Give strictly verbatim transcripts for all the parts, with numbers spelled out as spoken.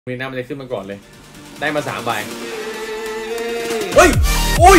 มีน้ำมันจะขึ้นมาก่อนเลยได้มาสามใบเฮ้ยอุ้ย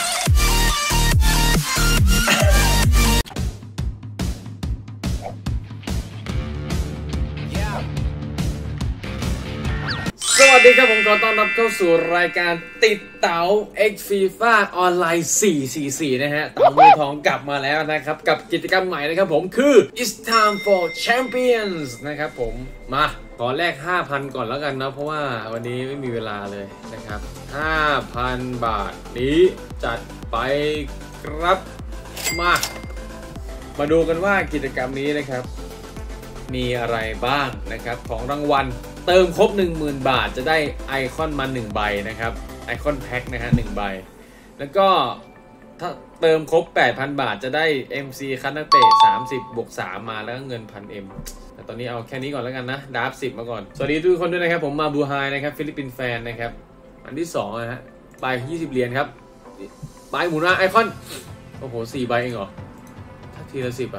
สวัสดีครับผมขอต้อนรับเข้าสู่รายการติดเต๋า X FIFA ออนไลน์สี่ สี่ สี่นะฮะเต๋ามือทองกลับมาแล้วนะครับกับกิจกรรมใหม่นะครับผมคือ It's time for champions นะครับผมมาขอแลก ห้าพัน ก่อนแล้วกันนะเพราะว่าวันนี้ไม่มีเวลาเลยนะครับ ห้าพัน บาทนี้จัดไปครับมามาดูกันว่ากิจกรรมนี้นะครับมีอะไรบ้างนะครับของรางวัลเติมครบ หนึ่งหมื่น บาทจะได้ไอคอนมาหนึ่งใบนะครับไอคอนแพ็คนะฮะหนึ่งใบแล้วก็ถ้าเติมครบ แปดพัน บาทจะได้ เอ็ม ซี คันนักเตะสามสิบบวกสามมาแล้วก็เงิน หนึ่งพัน เอ็ม แต่ตอนนี้เอาแค่นี้ก่อนแล้วกันนะดาร์ฟสิบมาก่อนสวัสดีทุกคนด้วยนะครับผมมาบูไฮนะครับฟิลิปปินส์แฟนนะครับอันที่สองนะฮะไปยี่สิบเหรียญครับไปหมุนมาไอคอนโอ้โหสี่ใบเองเหรอถ้าทีละสิบอ่ะ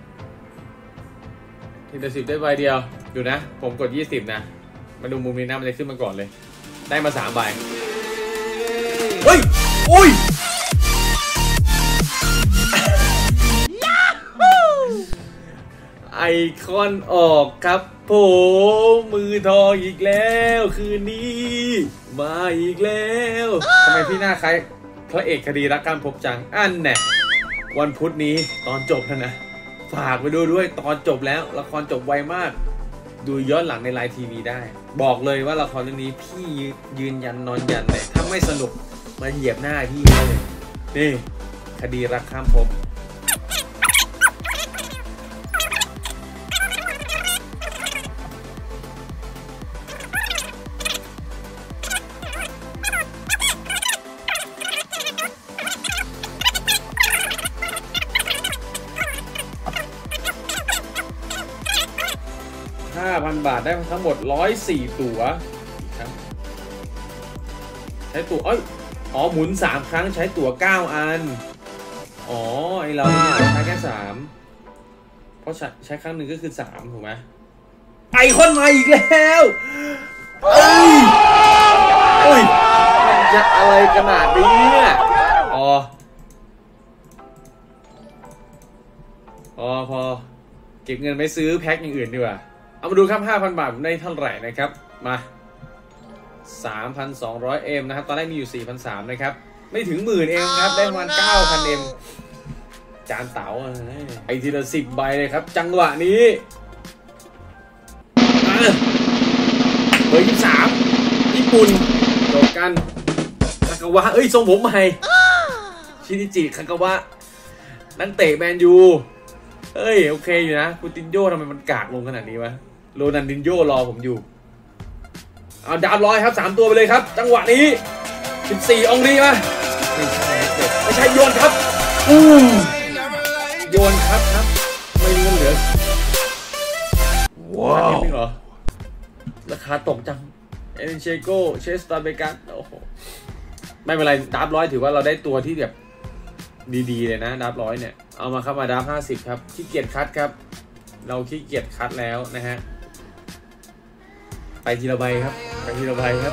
ทีละสิบได้ใบเดียวดูนะผมกดยี่สิบนะมาดูมุมนี้นะมันจะขึ้นมาก่อนเลยได้มาสามใบเฮ้ยอุ้ยไอคอนออกครับผมมือทองอีกแล้วคืนนี้มาอีกแล้วทำไมพี่หน้าคล้ายพระเอกคดีรักการพบจังอันแน่วันพุธนี้ตอนจบแล้วนะฝากไปดูด้วยตอนจบแล้วละครจบไวมากดูย้อนหลังในไลน์ทีวีได้บอกเลยว่าละครเรื่องนี้พี่ยืนยันนอนยันเลยถ้าไม่สนุกมาเหยียบหน้าพี่เลยนี่คดีรักข้ามภพห้าพัน บาทได้ทั้งหมดหนึ่งร้อยสี่ตั๋วครับใช้ตั๋วเอ้ยอ๋อหมุนสามครั้งใช้ตั๋วเก้าอันอ๋อไอเราเนี่ยใช้แค่สามเพราะใช้ใช้ครั้งหนึ่งก็คือสามถูกไหมไอคอนมาอีกแล้วเอ้ยเอ้ยมันจะอะไรขนาดนี้เนี่ยอ๋อพอพอเก็บเงินไปซื้อแพ็คอย่างอื่นดีกว่าเอามาดูครับ ห้าพัน บาทผมได้เท่าไหร่นะครับมา สามพันสองร้อย เอ็ม นะครับตอนแรกมีอยู่ สี่พันสามร้อย นะครับไม่ถึงหมื่นเอ็มครับได้ประมาณ เก้าพัน เอ็ม จานเต๋าไอทีละสิบใบเลยครับจังหวะนี้เบอร์ยี่สิบสามญี่ปุ่นจบกันคากาวะเอ้ยทรงผมใหม่ชินิจิคากาวะนักเตะแมนยูเอ้ยโอเคอยู่นะคูตินโญ่ทำไมมันกากลงขนาดนี้วะโรนัลดินโญ่รอผมอยู่เอาดาบร้อยครับสามตัวไปเลยครับจังหวะนี้สิบสี่องรีมาไม่ใช่ไม่ใช่โยนครับอู้โยนครับครับไม่เงินเหลือว้าวนี่เหรอราคาตกจังเอเนเชโกเชสตาเบกัสโอ้โหไม่เป็นไรดาบร้อยถือว่าเราได้ตัวที่แบบดีๆเลยนะดาบร้อยเนี่ยเอามาครับมาดาบห้าสิบครับขี้เกียจคัดครับเราขี้เกียจคัดแล้วนะฮะไปทีละใบครับไปทีละใบครับ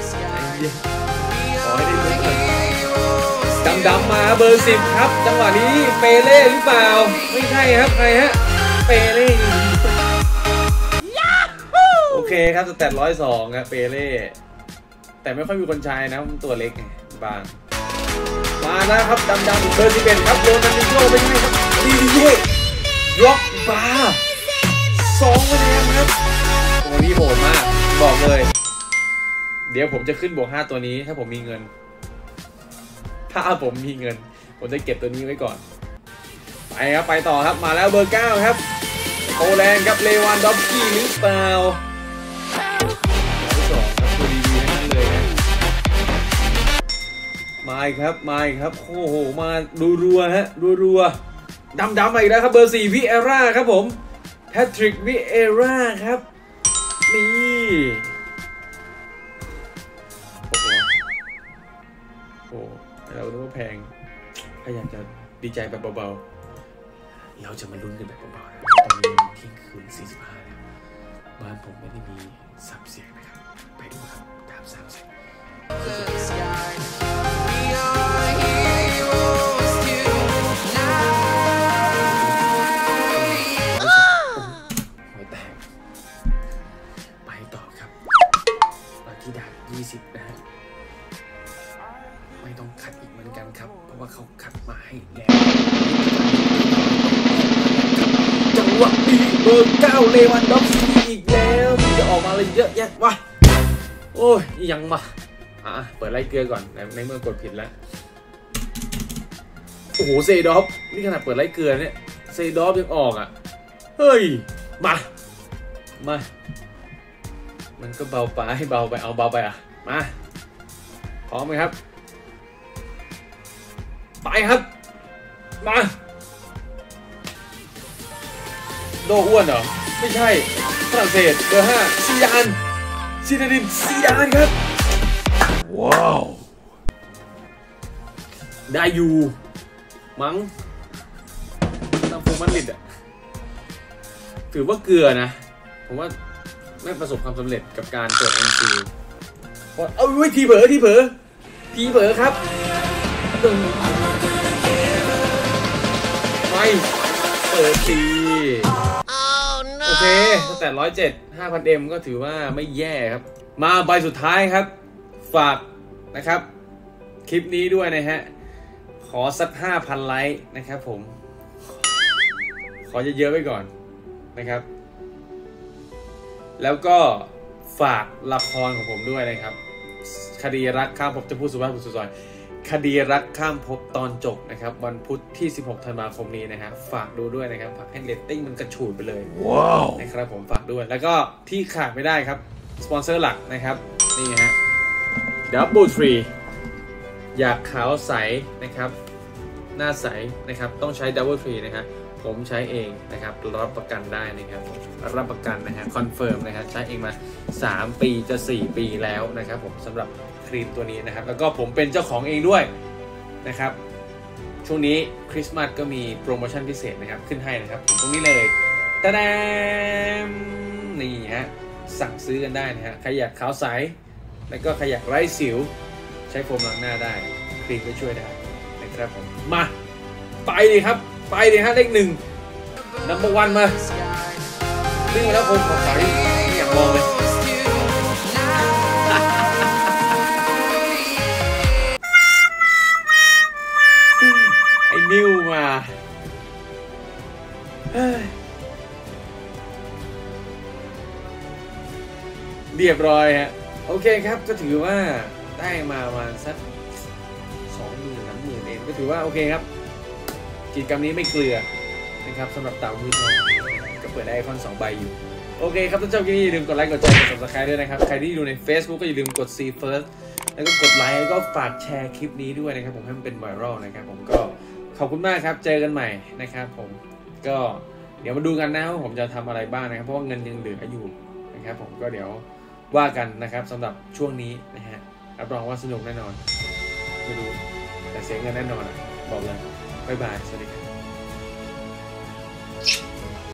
ขอให้ได้ลุ้นกันดำดำมาเบอร์สิบครับจังหวะนี้เปเล่หรือเปล่าไม่ใช่ครับใครฮะเปเล่โอเคครับสแตทร้อยสองครับเปเล่แต่ไม่ค่อยมีคนใช้นะมันตัวเล็กไงบางมาแล้วครับดำดำเบอร์สิบเอ็ดครับโดนนันดิโยไม่ใช่ครับดีด้วยล็อกบาร์สองคะแนนครับตัวนี้โหดมากบอกเลยเดี๋ยวผมจะขึ้นบวกห้าตัวนี้ถ้าผมมีเงินถ้าผมมีเงินผมจะเก็บตัวนี้ไว้ก่อนไปครับไปต่อครับมาแล้วเบอร์เก้าครับโอแลนด์ครับเลวันดอฟสกี้หรือเปล่าสองครับตัวดีๆทั้งนั้นเลยนะมาอีกครับมาอีกครับโอ้โหมาดูรัวฮะดูรัวดำดำมาอีกแล้วครับเบอร์สี่วิเอร่าครับผมแพทริกวิเอร่าครับนี่โอ้โหโอ้เราดูว่าแพงพยายามจะดีใจแบบเบาๆเราจะมาลุ้นกันแบบเบาๆนะตอนนี้เที่ยงคืนสี่สิบห้าแล้วบ้านผมไม่ได้มีซับเสียงนะครับยี่สิบนะฮะไม่ต้องขัดอีกเหมือนกันครับเพราะว่าเขาขัดมาให้แล้วจังหวะนี้เบอร์เก้าเลวันด็อกสกี้อีกแล้วมันจะออกมาอะไรเยอะแยะวะโอ้ยยังมาอ่ะเปิดไล่เกลือก่อนในเมื่อกดผิดแล้วโอ้โหเซดอฟนี่ขนาดเปิดไล่เกลือเนี่ยเซดอฟยังออกอ่ะเฮ้ยมามามันก็เบาไปเบาไปเอาเบาไปอ่ะมาพร้อมไหมครับไปครับมาโดอ้วนเหรอไม่ใช่ฝรั่งเศสเบอร์ห้าซีดานซีดานินซีดานครับว้าวได้อยู่มั้งตามโฟมันลิดอ่ะถือว่าเกลือนะผมว่าไม่ประสบความสำเร็จกับการเปิด เอ็ม ซี เอาไว้ทีเผลอทีเผลอทีเผลอครับไม่เปิดทีโอเคตั้งแต่ร้อยเจ็ดห้าพันเอ็มก็ถือว่าไม่แย่ครับมาใบสุดท้ายครับฝากนะครับคลิปนี้ด้วยนะฮะขอสัก ห้าพัน ไลค์นะครับผมขอเยอะๆไว้ก่อนนะครับแล้วก็ฝากละครของผมด้วยนะครับคดีรักข้ามภพจะพูดสุภาพบุรุษสุดซอยคดีรักข้ามภพตอนจบนะครับวันพุธที่สิบหกธันวาคมนี้นะฮะฝากดูด้วยนะครับฝากให้เรตติ้งมันกระฉูดไปเลยว้าวนะครับผมฝากด้วยแล้วก็ที่ขาดไม่ได้ครับสปอนเซอร์หลักนะครับนี่ฮะ Double Tree อยากขาวใสนะครับหน้าใสนะครับต้องใช้ Double Tree นะครับผมใช้เองนะครับรับประกันได้นะครับรับประกันนะฮะคอนเฟิร์มนะครับใช้เองมาสามปีจะสี่ปีแล้วนะครับผมสำหรับครีมตัวนี้นะครับแล้วก็ผมเป็นเจ้าของเองด้วยนะครับช่วงนี้คริสต์มาสก็มีโปรโมชั่นพิเศษนะครับขึ้นให้นะครับตรงนี้เลยตะแดมนี่ฮะสั่งซื้อกันได้นะฮะใครอยากขาวใสแล้วก็ใครอยากไร้สิวใช้โฟมล้างหน้าได้ครีมก็ช่วยได้นะครับผมมาไปเลยครับไปเลยฮะเลขหนึ่งนัมเบอร์วันมาซึ่งแล้วผมขอสายอยากมองเลยไอ้นิวมาเรียบร้อยฮะโอเคครับก็ถือว่าได้มาประมาณสักสองหมื่นสามหมื่นเองก็ถือว่าโอเคครับกิจกรรมนี้ไม่เกลือนะครับสำหรับเต่ามือทองก็เปิดได้ไอคอนสองใบอยู่โอเคครับถ้าชอบคลิปนี้อย่าลืมกดไลค์กดแชร์กด ซับสไครบ์ ด้วยนะครับใครที่ดูใน Facebook ก็อย่าลืมกด See First แล้วก็กดไลค์แล้วก็ฝากแชร์คลิปนี้ด้วยนะครับผมให้มันเป็นไวรัลนะครับผมก็ขอบคุณมากครับเจอกันใหม่นะครับผมก็เดี๋ยวมาดูกันนะว่าผมจะทำอะไรบ้างนะครับเพราะว่าเงินยังเหลืออยู่นะครับผมก็เดี๋ยวว่ากันนะครับสำหรับช่วงนี้นะฮะรับรองว่าสนุกแน่นอนไม่รู้แต่เสียเงินแน่นอนบอกเลยบ๊ายบายสวัสดีครับ